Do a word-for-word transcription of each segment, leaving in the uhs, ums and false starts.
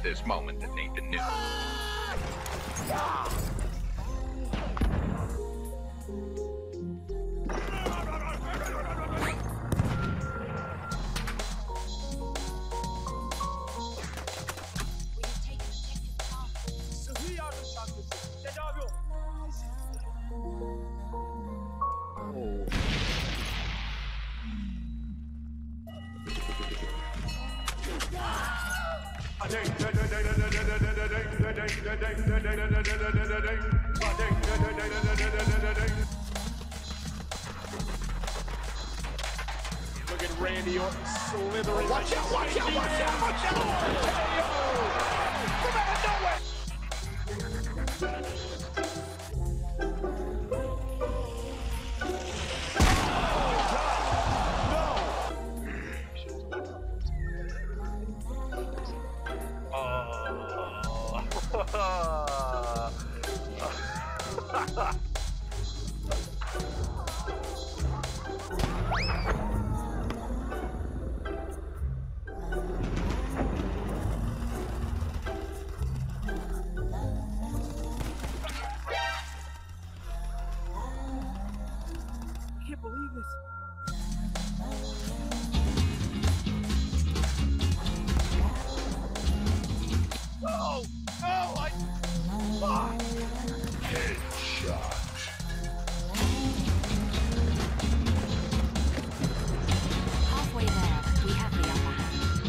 this moment that Nathan knew. Look at Randy Orton slithering. Watch out, watch out, watch out, watch out! Come out of nowhere! I can't believe this. No! No! I... Fuck! Headshot. Halfway there, we have the upper hand.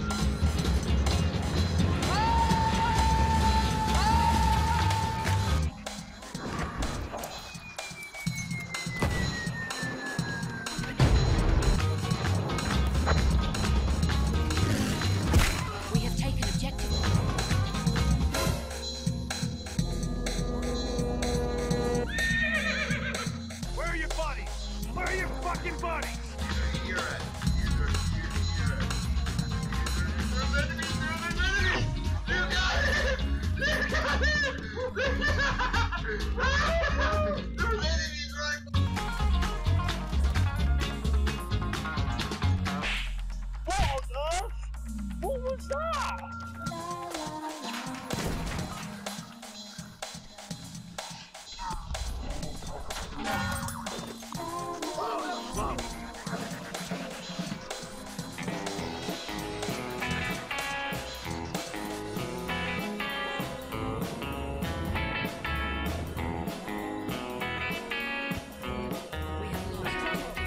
We have taken objective. Where are your buddies? Where are your fucking buddies? You're right. You're right. You're right. There's enemies. There's enemies. You got it. You got it. There's enemies right. What on earth? What was that? We have lost.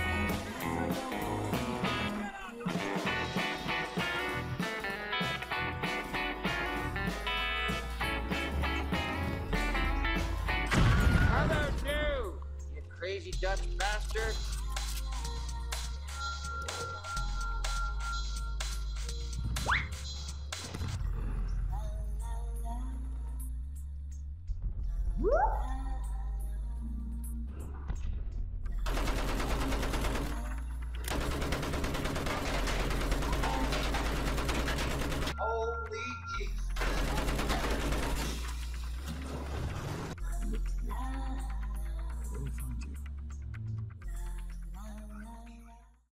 Hello, you! You crazy Dutch bastard! Woo!